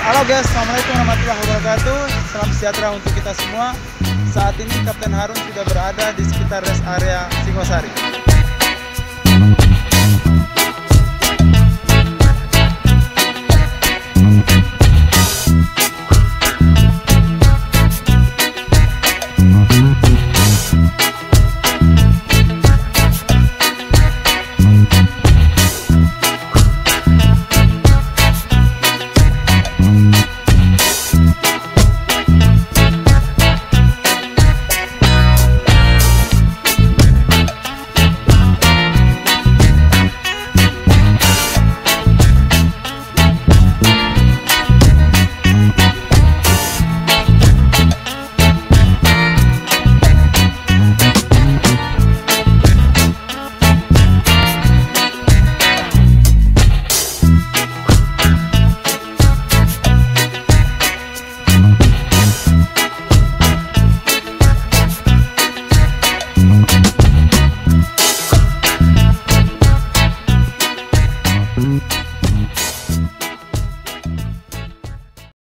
Halo guys, assalamualaikum warahmatullahi wabarakatuh. Salam sejahtera untuk kita semua. Saat ini Kapten Harun sudah berada di sekitar rest area Singosari.